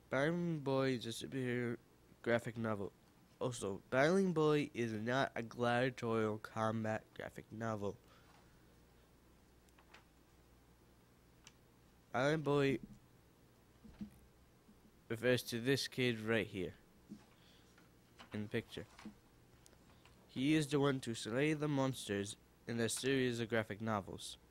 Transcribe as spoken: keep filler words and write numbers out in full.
Battling Boy is a superhero graphic novel. Also, Battling Boy is not a gladiatorial combat graphic novel. Battling Boy refers to this kid right here in the picture. He is the one to slay the monsters in the series of graphic novels.